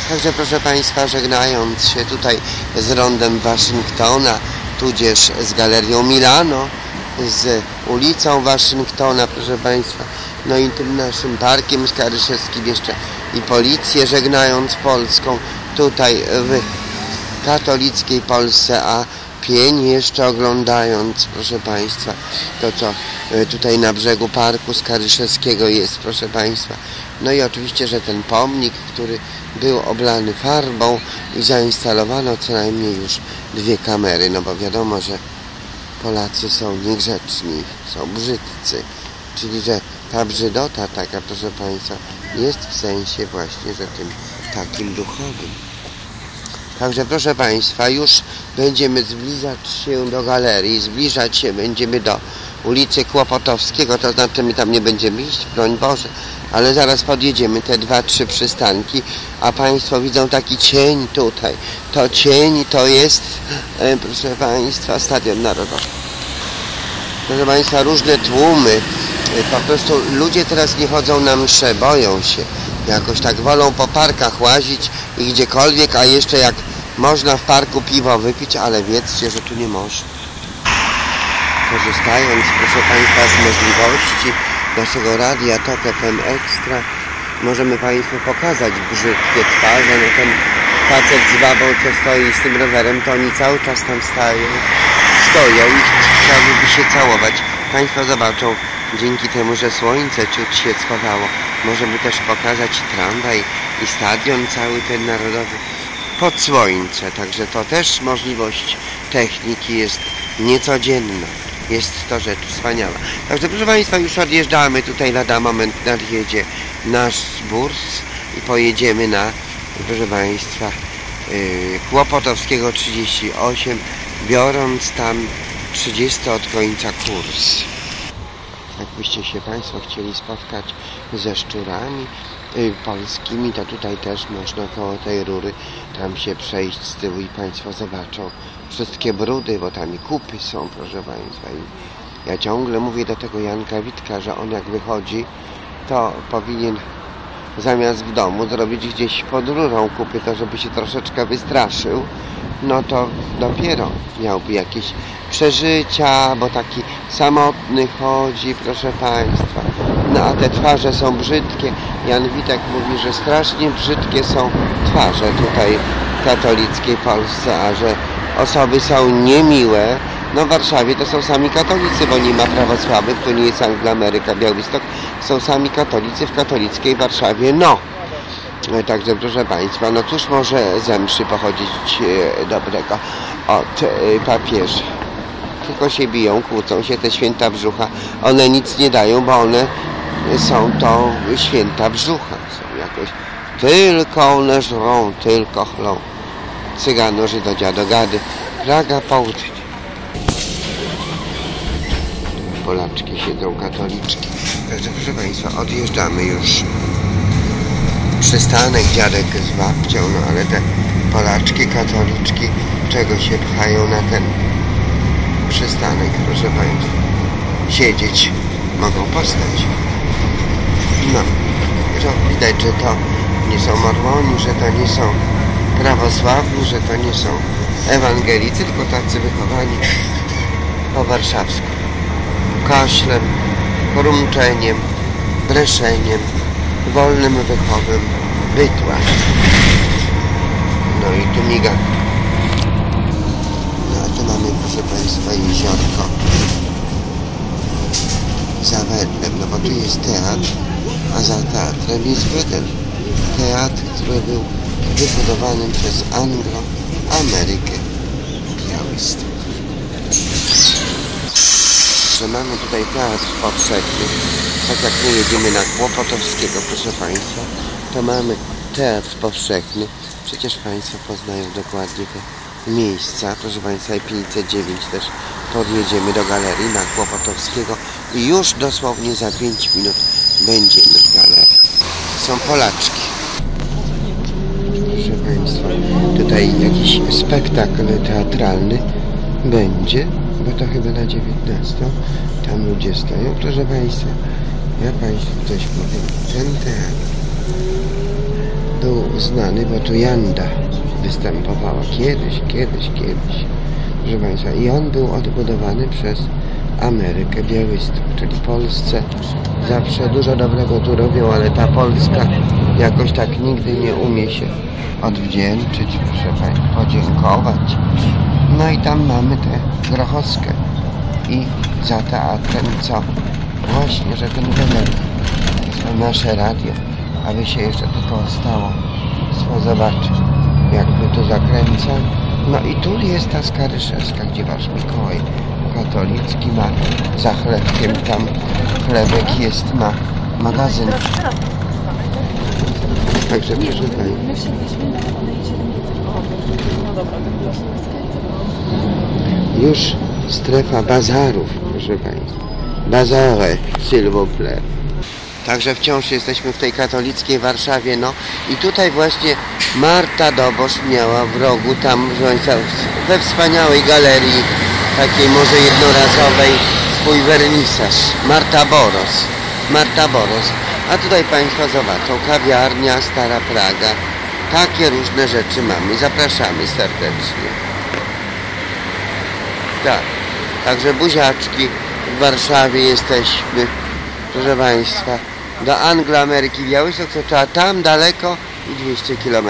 Także proszę Państwa, żegnając się tutaj z rondem Waszyngtona, tudzież z Galerią Milano, z ulicą Waszyngtona, proszę Państwa, no i tym naszym parkiem skaryszewskim jeszcze i policję żegnając polską tutaj w katolickiej Polsce, a pień jeszcze oglądając, proszę Państwa, to co tutaj na brzegu parku skaryszewskiego jest, proszę Państwa. No i oczywiście, że ten pomnik, który był oblany farbą i zainstalowano co najmniej już 2 kamery, no bo wiadomo, że Polacy są niegrzeczni, są brzydcy, czyli że ta brzydota taka, proszę Państwa, jest w sensie właśnie, że tym takim duchowym. Także proszę Państwa, już będziemy zbliżać się do galerii, zbliżać się będziemy do ulicy Kłopotowskiego, to znaczy my tam nie będziemy iść, broń Boże, ale zaraz podjedziemy te 2-3 przystanki, a Państwo widzą taki cień tutaj. To cień to jest, proszę Państwa, Stadion Narodowy. Proszę Państwa, różne tłumy, po prostu ludzie teraz nie chodzą na msze, boją się. Jakoś tak wolą po parkach łazić i gdziekolwiek, a jeszcze jak można w parku piwo wypić, ale wiedzcie, że tu nie można. Korzystając, proszę Państwa, z możliwości naszego radia TOK FM Extra, możemy Państwu pokazać brzydkie twarze. No ten facet z babą, co stoi z tym rowerem, to oni cały czas tam stoją i chciałyby się całować. Państwo zobaczą, dzięki temu, że słońce ciut się schowało, możemy też pokazać tramwaj i stadion cały ten narodowy pod słońce. Także to też możliwość techniki jest niecodzienna. Jest to rzecz wspaniała. Także proszę Państwa, już odjeżdżamy. Tutaj lada moment nadjedzie nasz burs i pojedziemy na, proszę Państwa, Kłopotowskiego 38, biorąc tam 30 od końca kurs. Jakbyście się Państwo chcieli spotkać ze szczurami polskimi, to tutaj też można koło tej rury tam się przejść z tyłu i Państwo zobaczą wszystkie brudy, bo tam i kupy są, proszę Państwa. I ja ciągle mówię do tego Janka Witka, że on jak wychodzi, to powinien zamiast w domu zrobić gdzieś pod rurą kupy, to żeby się troszeczkę wystraszył, no to dopiero miałby jakieś przeżycia, bo taki samotny chodzi, proszę Państwa. No a te twarze są brzydkie. Jan Witek mówi, że strasznie brzydkie są twarze tutaj w katolickiej Polsce, a że osoby są niemiłe. No w Warszawie to są sami katolicy, bo nie ma prawosławnych, to nie jest Anglia, Ameryka, Białystok. Są sami katolicy w katolickiej Warszawie, no. Także proszę Państwa, no cóż może ze mszy pochodzić dobrego od papieża. Tylko się biją, kłócą się te święta brzucha. One nic nie dają, bo one są to święta brzucha. Są jakoś, tylko one żrą, tylko chlą. Cygano, Żydo, dziado, gady. Praga, południe. Polaczki siedzą, katoliczki. Także proszę Państwa, odjeżdżamy już. Przystanek, dziadek z babcią, no ale te Polaczki, katoliczki, czego się pchają na ten przystanek, proszę Państwa. Siedzieć mogą postać. No, to widać, że to nie są mormoni, że to nie są prawosławni, że to nie są ewangelicy, tylko tacy wychowani po warszawsku. Kaszlem, rumczeniem, breszeniem, wolnym wychowem bydła. No i tu miga. No a tu mamy, proszę Państwa, jeziorko za Wedlem, no bo tu jest teatr, a za teatrem jest Wedel. Teatr, który był wybudowany przez Anglo-Amerykę Białystok. Że mamy tutaj teatr powszechny, tak jak my jedziemy na Kłopotowskiego, proszę Państwa, to mamy teatr powszechny. Przecież Państwo poznają dokładnie te miejsca, proszę Państwa, i 509 też podjedziemy do galerii na Kłopotowskiego i już dosłownie za 5 minut będziemy w galerii. Są Polaczki. Proszę Państwa, tutaj jakiś spektakl teatralny będzie, bo to chyba na 19. Tam ludzie stoją. Proszę Państwa, ja Państwu coś powiem. Ten teatr był znany, bo tu Janda występowała kiedyś. Proszę Państwa, i on był odbudowany przez Amerykę, Białystok, czyli Polsce. Zawsze dużo dobrego tu robią, ale ta Polska jakoś tak nigdy nie umie się odwdzięczyć, proszę Państwa, podziękować. No i tam mamy tę Grochowskę i za teatrem co? Właśnie, że ten Wener, nasze radio, aby się jeszcze tylko stało. Zobaczcie, jakby tu zakręca. No i tu jest ta Skaryszewska, gdzie wasz Mikołaj katolicki ma za chlebkiem, tam chlebek jest, ma magazyn. Także proszę Pani. Już strefa bazarów, proszę Państwa. Bazare, s'il vous plaît. Także wciąż jesteśmy w tej katolickiej Warszawie, no i tutaj właśnie Marta Dobosz miała w rogu, tam we wspaniałej galerii, takiej może jednorazowej, swój wernisaż. Marta Boros. A tutaj Państwo zobaczą, kawiarnia, Stara Praga. Takie różne rzeczy mamy. Zapraszamy serdecznie. Tak, także buziaczki, w Warszawie jesteśmy, proszę Państwa. Do Anglo-Ameryki Białystok to trzeba tam daleko i 200 km.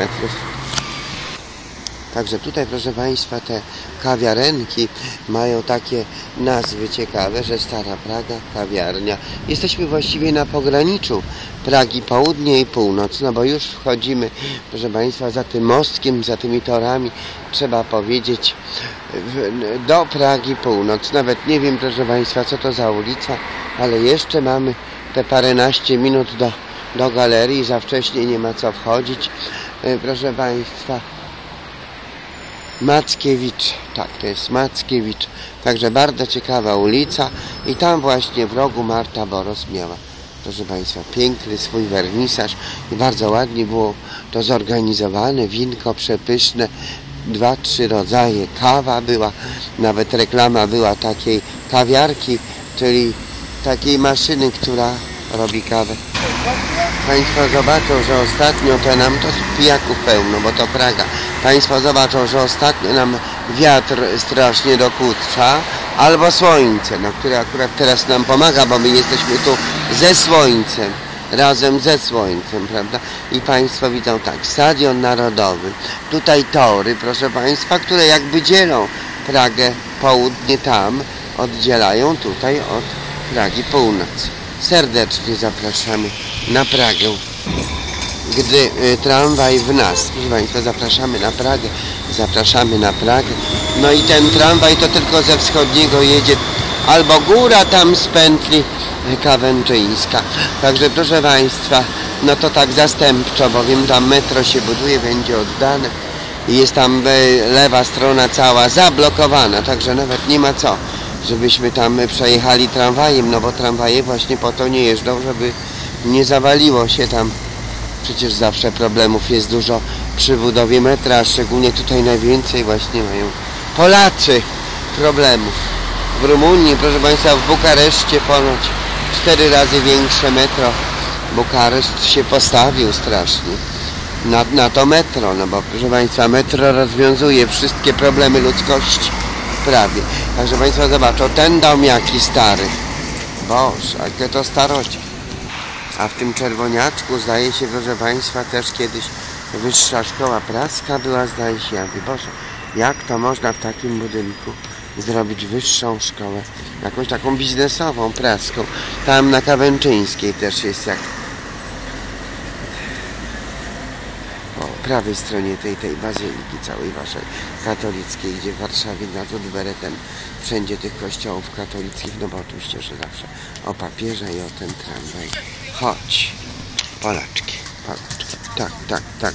Także tutaj, proszę Państwa, te kawiarenki mają takie nazwy ciekawe, że Stara Praga, kawiarnia. Jesteśmy właściwie na pograniczu Pragi Południe i Północ, no bo już wchodzimy, proszę Państwa, za tym mostkiem, za tymi torami, trzeba powiedzieć, do Pragi Północ. Nawet nie wiem, proszę Państwa, co to za ulica, ale jeszcze mamy te paręnaście minut do galerii, za wcześnie nie ma co wchodzić, proszę Państwa. Mackiewicz, tak, to jest Mackiewicz, także bardzo ciekawa ulica i tam właśnie w rogu Marta Boros miała, proszę Państwa, piękny swój wernisaż i bardzo ładnie było to zorganizowane, winko przepyszne, 2-3 rodzaje, kawa była, nawet reklama była takiej kawiarki, czyli takiej maszyny, która robi kawę. Państwo zobaczą, że ostatnio to nam to pijaków pełno, bo to Praga. Państwo zobaczą, że ostatnio nam wiatr strasznie dokucza, albo słońce, no, które akurat teraz nam pomaga, bo my jesteśmy tu ze słońcem, razem ze słońcem, prawda? I Państwo widzą tak, Stadion Narodowy, tutaj tory, proszę Państwa, które jakby dzielą Pragę południe tam, oddzielają tutaj od Pragi północ. Serdecznie zapraszamy na Pragę. Gdy tramwaj w nas, proszę Państwa, zapraszamy na Pragę. No i ten tramwaj to tylko ze wschodniego jedzie, albo góra tam z pętli Kawęczyńska. Także proszę Państwa, no to tak zastępczo, bowiem tam metro się buduje, będzie oddane i jest tam lewa strona cała zablokowana, także nawet nie ma co, żebyśmy tam przejechali tramwajem, no bo tramwaje właśnie po to nie jeżdżą, żeby nie zawaliło się tam. Przecież zawsze problemów jest dużo przy budowie metra, a szczególnie tutaj najwięcej właśnie mają Polacy problemów. W Rumunii, proszę Państwa, w Bukareszcie ponoć 4 razy większe metro. Bukareszt się postawił strasznie na to metro, no bo proszę Państwa, metro rozwiązuje wszystkie problemy ludzkości prawie. Także Państwo zobaczą, ten dom jaki stary. Boże, jakie to starocie. A w tym Czerwoniaczku zdaje się, proszę Państwa, też kiedyś wyższa szkoła praska była, zdaje się. Ja mówię, Boże, jak to można w takim budynku zrobić wyższą szkołę, jakąś taką biznesową, praską. Tam na Kawęczyńskiej też jest jak po prawej stronie tej bazyliki całej waszej katolickiej, gdzie w Warszawie na rzut beretem wszędzie tych kościołów katolickich, no bo oczywiście, że zawsze o papieża i o ten tramwaj. Chodź, Polaczki. Tak.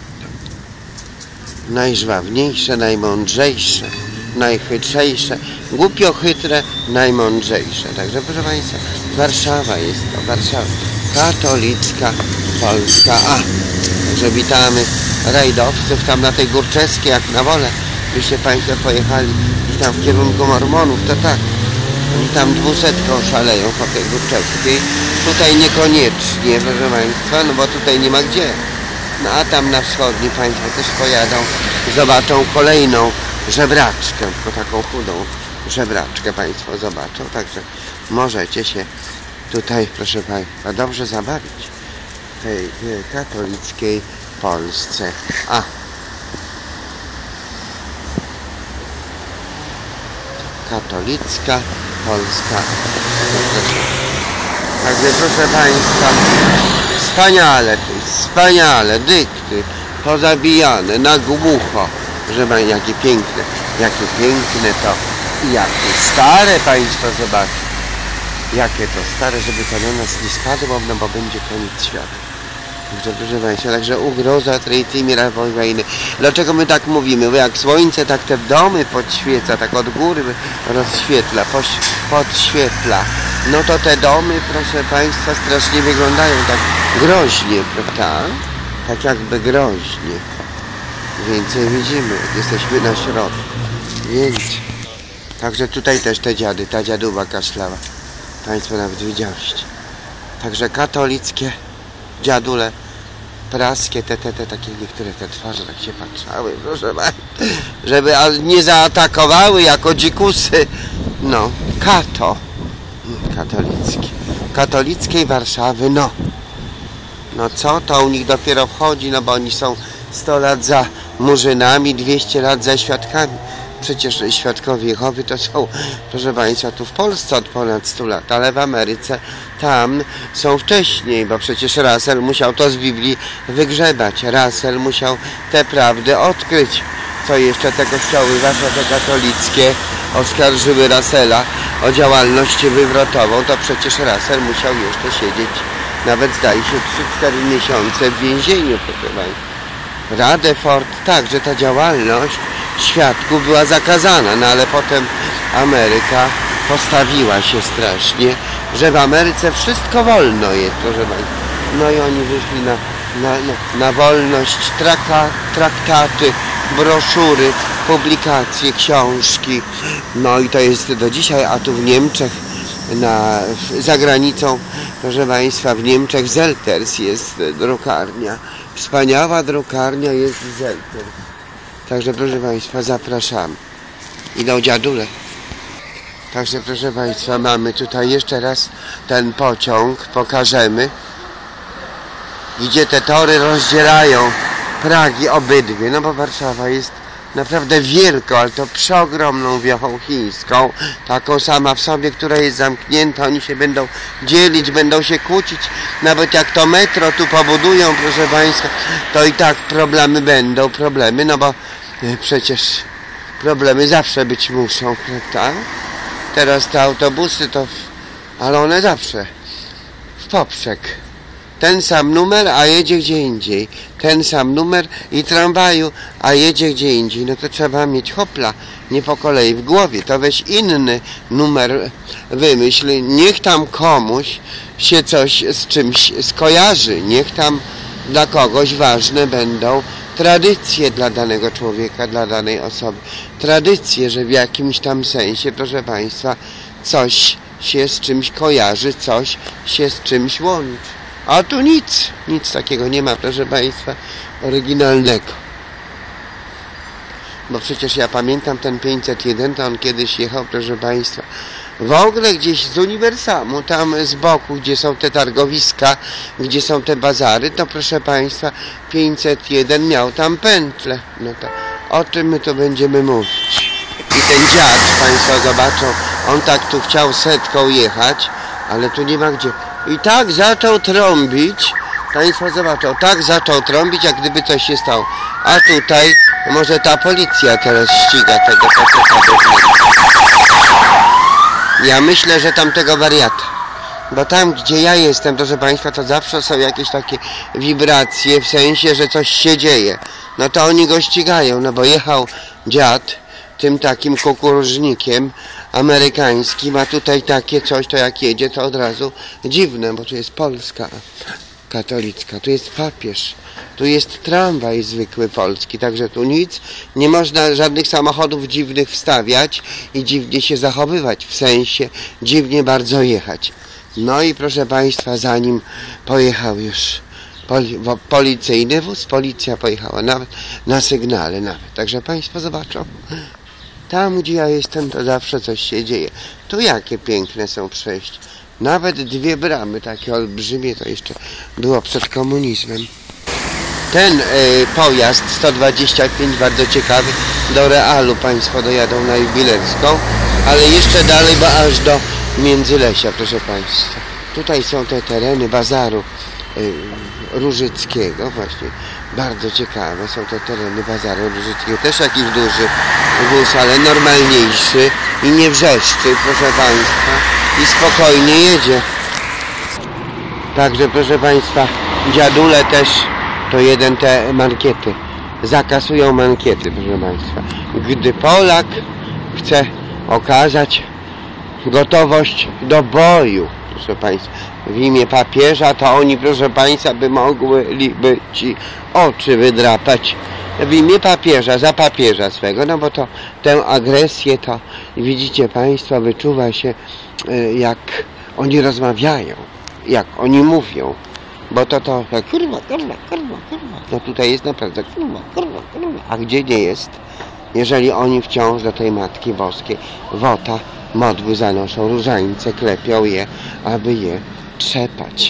Najżwawniejsze, najmądrzejsze, najchytrzejsze, głupio chytre, najmądrzejsze. Także proszę Państwa, Warszawa jest to, Warszawa katolicka, Polska. Także witamy rajdowców tam na tej Górczewskiej, jak na Wolę, byście Państwo pojechali i tam w kierunku Mormonów, to tak, oni tam 200 szaleją po tej Górczewskiej. Tutaj niekoniecznie, proszę Państwa, no bo tutaj nie ma gdzie. No a tam na wschodni państwo też pojadą, zobaczą kolejną żebraczkę, tylko taką chudą żebraczkę państwo zobaczą, także możecie się tutaj, proszę państwa, dobrze zabawić w tej katolickiej Polsce. Katolicka Polska. Także proszę państwa, wspaniale tu jest, wspaniale, dykty pozabijane na głucho, że jakie piękne to i jakie stare państwo zobaczcie, jakie to stare, żeby to na nas nie spadło, no bo będzie koniec świata. Także proszę państwa, także ugroza tej mirawej wojny. Dlaczego my tak mówimy? Bo jak słońce tak te domy podświeca, tak od góry rozświetla, podświetla, no to te domy, proszę państwa, strasznie wyglądają tak groźnie, prawda? Tak jakby groźnie. Więcej widzimy, jesteśmy na środku. Więc także tutaj też te dziady, ta dziaduba kaszlała. Państwo nawet widzieliście. Także katolickie dziadule, praskie, te takie niektóre te twarze tak się patrzały, proszę państwa, żeby nie zaatakowały jako dzikusy. No, katolickiej Warszawy, no co to u nich dopiero wchodzi, no bo oni są 100 lat za murzynami, 200 lat za świadkami. Przecież świadkowie Jehowy to są, proszę państwa, tu w Polsce od ponad 100 lat, ale w Ameryce tam są wcześniej, bo przecież Russell musiał to z Biblii wygrzebać. Russell musiał te prawdy odkryć. Co jeszcze te kościoły wasze, te katolickie, oskarżyły Russella o działalność wywrotową, to przecież Russell musiał jeszcze siedzieć, nawet zdaje się 3-4 miesiące w więzieniu, proszę państwa. Radeford, tak, że ta działalność świadków była zakazana, no ale potem Ameryka postawiła się strasznie, że w Ameryce wszystko wolno jest, proszę państwa. No i oni wyszli na wolność, traktaty, broszury, publikacje, książki. No i to jest do dzisiaj, a tu w Niemczech, za granicą, proszę państwa, w Niemczech Zelters jest drukarnia. Wspaniała drukarnia jest Zelters. Także proszę państwa, zapraszamy. Idą dziadule. Także proszę państwa, mamy tutaj jeszcze raz ten pociąg, pokażemy, gdzie te tory rozdzielają Pragi obydwie, no bo Warszawa jest naprawdę wielką, ale to przeogromną wiochą chińską, taką sama w sobie, która jest zamknięta. Oni się będą dzielić, będą się kłócić, nawet jak to metro tu pobudują, proszę państwa, to i tak problemy, no bo przecież problemy zawsze być muszą, prawda? Teraz te autobusy to, ale one zawsze w poprzek. Ten sam numer, a jedzie gdzie indziej. Ten sam numer i tramwaju, a jedzie gdzie indziej. No to trzeba mieć hopla, nie po kolei w głowie. To weź inny numer wymyśl. Niech tam komuś się coś z czymś skojarzy. Niech tam dla kogoś ważne będą tradycje dla danego człowieka, dla danej osoby. Tradycje, że w jakimś tam sensie, proszę państwa, coś się z czymś kojarzy, coś się z czymś łączy. A tu nic takiego nie ma, proszę państwa, oryginalnego. Bo przecież ja pamiętam ten 501, to on kiedyś jechał, proszę państwa, w ogóle gdzieś z Uniwersamu, tam z boku, gdzie są te targowiska, gdzie są te bazary, to proszę państwa, 501 miał tam pętlę. No to o czym my tu będziemy mówić? I ten dziad, państwo zobaczą, on tak tu chciał 100 jechać, ale tu nie ma gdzie. I tak zaczął trąbić, państwo zobaczą, tak zaczął trąbić, jak gdyby coś się stało. A tutaj może ta policja teraz ściga tego faceta. Ja myślę, że tamtego wariata. Bo tam, gdzie ja jestem, proszę państwa, to zawsze są jakieś takie wibracje, w sensie, że coś się dzieje. No to oni go ścigają, no bo jechał dziad tym takim kukurużnikiem amerykańskim, a tutaj takie coś, to jak jedzie, to od razu dziwne, bo tu jest Polska katolicka, tu jest papież, tu jest tramwaj zwykły polski, także tu nic, nie można żadnych samochodów dziwnych wstawiać i dziwnie się zachowywać, w sensie dziwnie bardzo jechać. No i proszę państwa, zanim pojechał już policyjny wóz, policja pojechała nawet na sygnale nawet. Także państwo zobaczą. Tam, gdzie ja jestem, to zawsze coś się dzieje. Tu jakie piękne są przejścia. Nawet 2 bramy, takie olbrzymie, to jeszcze było przed komunizmem. Ten pojazd 125, bardzo ciekawy, do Realu państwo dojadą na Jubilerską, ale jeszcze dalej, bo aż do Międzylesia, proszę państwa. Tutaj są te tereny bazaru Różyckiego, właśnie bardzo ciekawe są te tereny bazaru Różyckiego. Też jakiś duży wóz, ale normalniejszy i nie wrzeszczy, proszę państwa, i spokojnie jedzie. Także proszę państwa, dziadule też to jeden te mankiety, zakasują mankiety, proszę państwa. Gdy Polak chce okazać gotowość do boju, proszę państwa, w imię papieża, to oni, proszę państwa, by mogliby ci oczy wydrapać w imię papieża, za papieża swego, no bo to tę agresję to widzicie państwo, wyczuwa się, jak oni rozmawiają, jak oni mówią, bo to kurwa, no tutaj jest naprawdę kurwa, a gdzie nie jest, jeżeli oni wciąż do tej Matki Boskiej wota, modły zanoszą, różańce klepią je, aby je trzepać.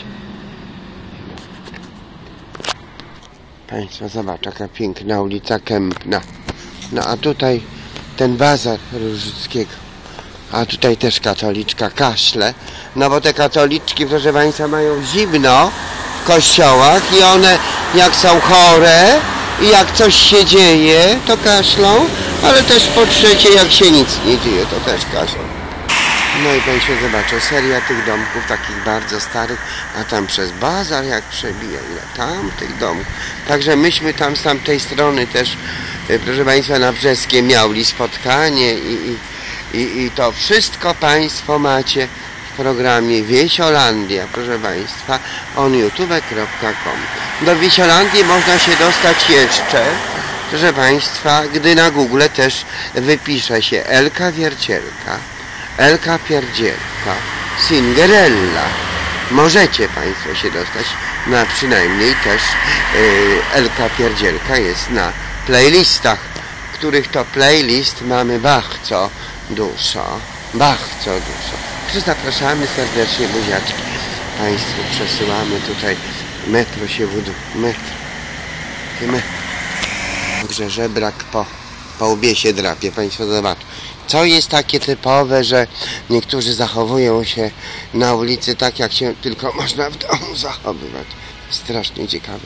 Państwo zobaczą, jaka piękna ulica Kępna. No a tutaj ten bazar Różyckiego. A tutaj też katoliczka kaszle. No bo te katoliczki, proszę państwa, mają zimno w kościołach i one jak są chore i jak coś się dzieje, to kaszlą, ale też po trzecie, jak się nic nie dzieje, to też kaszlą. No i państwo zobaczą, seria tych domków takich bardzo starych, a tam przez bazar jak przebija, ile tam tych domków. Także myśmy tam z tamtej strony też, proszę państwa, na Brzeskiej mieli spotkanie i to wszystko państwo macie w programie Wiesiolandia, proszę państwa, onyoutube.com. Do Wiesiolandii można się dostać jeszcze, proszę państwa, gdy na Google też wypisze się Elka Wiercielka, Elka Pierdzielka, Cinderella. Możecie państwo się dostać, no przynajmniej też Elka Pierdzielka jest na playlistach, których to playlist mamy bardzo dużo, bardzo dużo. Zapraszamy serdecznie, buziaczki. Państwu przesyłamy tutaj, metro się buduje, metro. Także żebrak po łbie się drapie, państwo zobaczą. Co jest takie typowe, że niektórzy zachowują się na ulicy tak, jak się tylko można w domu zachowywać. Strasznie ciekawy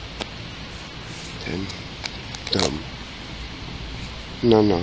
ten dom. No.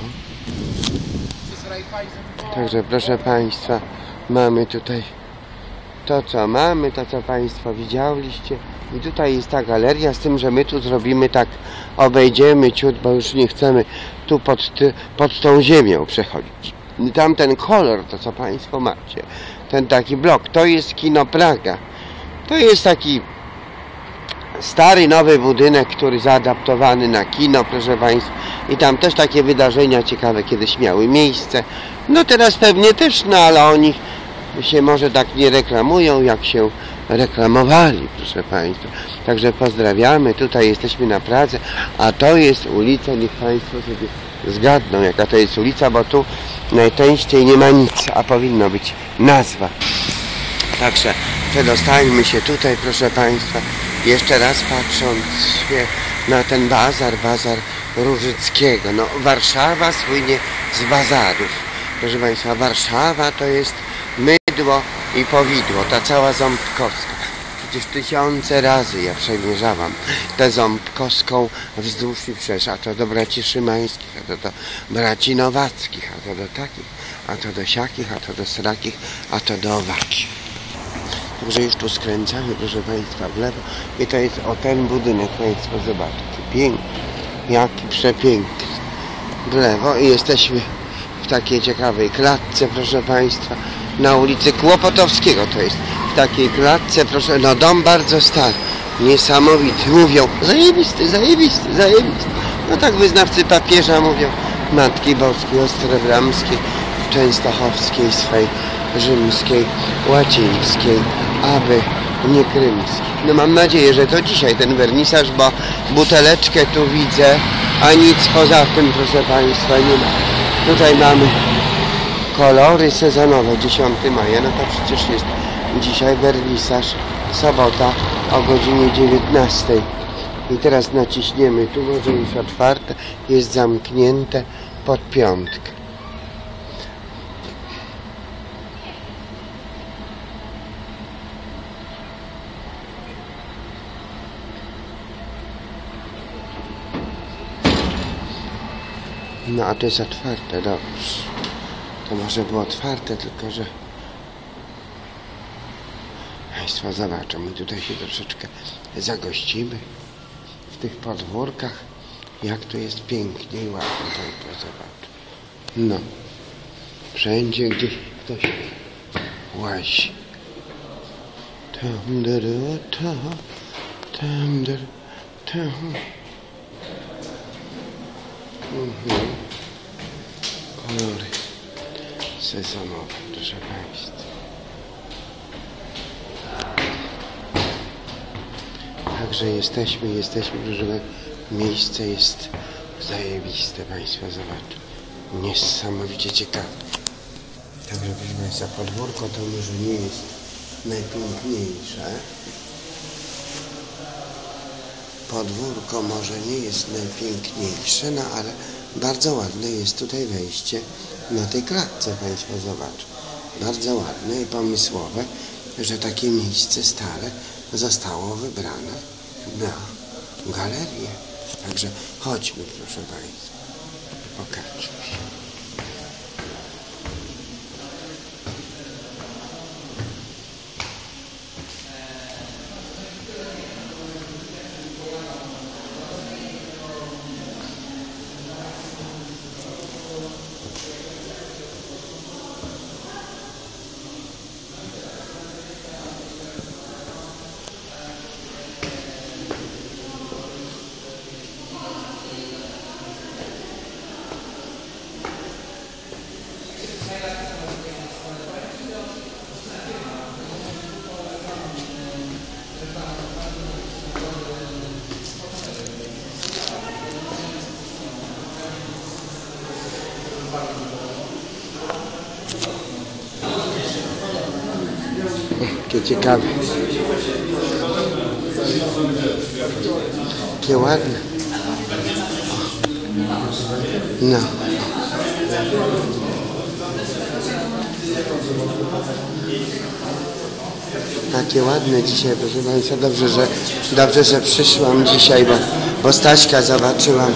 Także proszę państwa, mamy tutaj to, co mamy, to, co państwo widzieliście. I tutaj jest ta galeria, z tym, że my tu zrobimy tak, obejdziemy ciut, bo już nie chcemy tu pod tą ziemią przechodzić. I tamten kolor, to co państwo macie, ten taki blok, to jest Kino Praga. To jest taki stary, nowy budynek, który zaadaptowany na kino, proszę państwa. I tam też takie wydarzenia ciekawe kiedyś miały miejsce. No teraz pewnie też, no ale oni się może tak nie reklamują, jak się reklamowali, proszę państwa. Także pozdrawiamy, tutaj jesteśmy na Pradze, a to jest ulica, niech państwo sobie zgadną, jaka to jest ulica, bo tu najczęściej nie ma nic, a powinno być nazwa. Także przedostańmy się tutaj, proszę państwa, jeszcze raz patrząc się na ten bazar Różyckiego. No, Warszawa słynie z bazarów. Proszę państwa, Warszawa to jest mydło i powidło, ta cała Ząbkowska. Przecież tysiące razy ja przemierzałam tę Ząbkowską wzdłuż i wszerz, a to do braci Szymańskich, a to do braci Nowackich, a to do takich, a to do siakich, a to do srakich, a to do owakich. Także już tu skręcamy, proszę państwa, w lewo i to jest o ten budynek, państwo zobaczcie, piękny, jaki przepiękny, w lewo i jesteśmy w takiej ciekawej klatce, proszę państwa, na ulicy Kłopotowskiego to jest, w takiej klatce, proszę, no dom bardzo stary, niesamowity, mówią, zajebisty, no tak wyznawcy papieża mówią, Matki Boskiej, Ostrobramskiej, Częstochowskiej, swej rzymskiej, łacińskiej, aby nie krymski. No mam nadzieję, że to dzisiaj ten wernisaż, bo buteleczkę tu widzę, a nic poza tym, proszę Państwa, nie ma. Tutaj mamy kolory sezonowe, 10 maja, no to przecież jest dzisiaj wernisaż, sobota o godzinie 19. I teraz naciśniemy, tu może jest otwarte, jest zamknięte pod piątkę. No a to jest otwarte, dobrze. To może było otwarte, tylko że Państwo zobaczą i tutaj się troszeczkę zagościmy w tych podwórkach, jak tu jest pięknie i ładnie, Państwo zobaczą. No, wszędzie gdzieś ktoś łazi. Tam, tam, tam. Kolory sezonowe, proszę Państwa. Także jesteśmy, proszę, miejsce jest zajebiste, Państwo zobaczą. Niesamowicie ciekawe. Także proszę Państwa, podwórko to może nie jest najpiękniejsze. Podwórko może nie jest najpiękniejsze, no ale bardzo ładne jest tutaj wejście na tej klatce, Państwo zobaczą. Bardzo ładne i pomysłowe, że takie miejsce stale zostało wybrane na galerię. Także chodźmy, proszę Państwa, pokażmy się. Jakie ciekawe. Jakie ładne. No. Takie ładne dzisiaj, proszę Państwa. Dobrze, że przyszłam dzisiaj, bo Staśka zobaczyłam.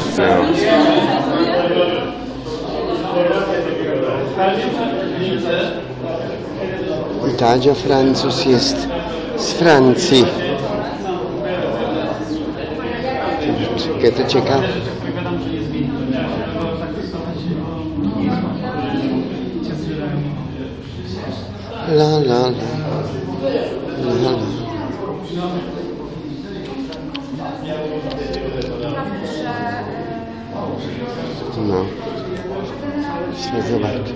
Tadzio Francuz jest z Francji. Jakie to ciekawe. La la la. La la. No. Zobacz.